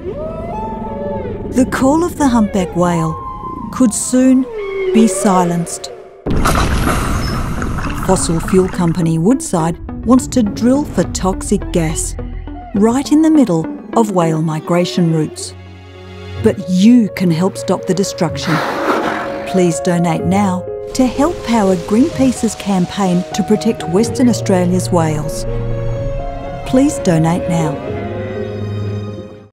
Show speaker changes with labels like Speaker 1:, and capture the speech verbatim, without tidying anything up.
Speaker 1: The call of the humpback whale could soon be silenced. Fossil fuel company Woodside wants to drill for toxic gas right in the middle of whale migration routes. But you can help stop the destruction. Please donate now to help power Greenpeace's campaign to protect Western Australia's whales. Please donate now.